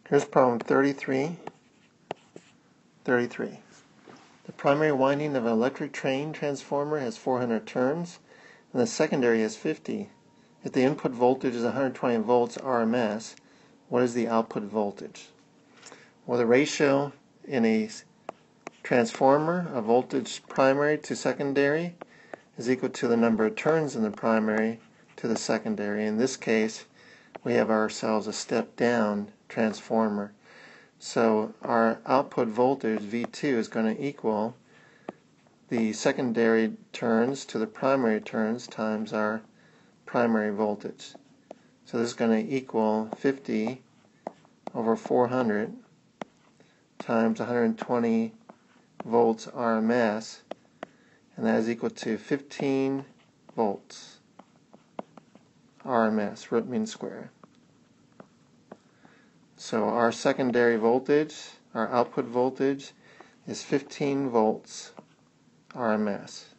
Here's problem 33. The primary winding of an electric train transformer has 400 turns, and the secondary has 50. If the input voltage is 120 volts RMS, what is the output voltage? Well, the ratio in a transformer of voltage primary to secondary is equal to the number of turns in the primary to the secondary. In this case, we have ourselves a step-down transformer. So our output voltage, V2, is going to equal the secondary turns to the primary turns times our primary voltage. So this is going to equal 50 over 400 times 120 volts RMS, and that is equal to 15 volts RMS, root mean square. So our secondary voltage, our output voltage, is 15 volts RMS.